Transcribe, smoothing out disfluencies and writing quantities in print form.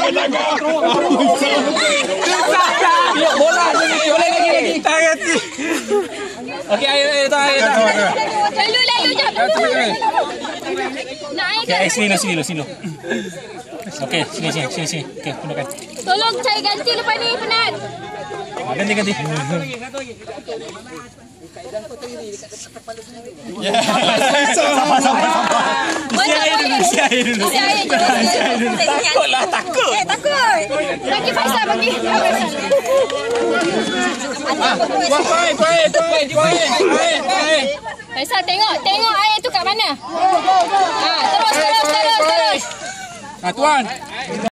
Bola boleh lagi. Okey, ayo dah. Lalu jap. Nak air ke? Sini. Okey, sini. Okey, gunakan. Tolong cari ganti lepas ni, penat. Ganti. Isi air dulu. Takut. Bagi Faisal, bagi. Faisal, tengok air tu kat mana. Terus. Tuan.